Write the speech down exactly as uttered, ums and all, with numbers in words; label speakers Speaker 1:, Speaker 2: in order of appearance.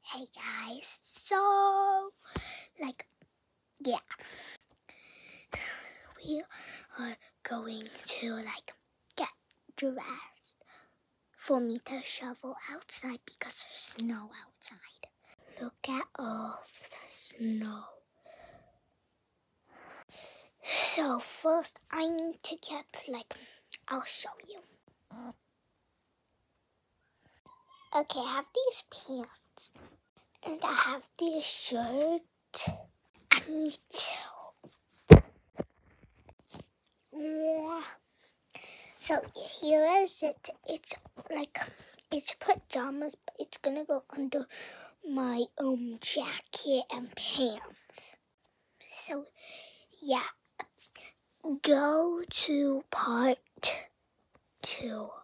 Speaker 1: Hey guys, so like yeah, we are going to like get dressed for me to shovel outside because there's snow outside. Look at all of the snow. So first I need to get like, I'll show you. Okay, I have these pants and I have this shirt. I need to. So here is it. It's like, it's pajamas, but it's gonna go under my um jacket and pants. So yeah, go to part two.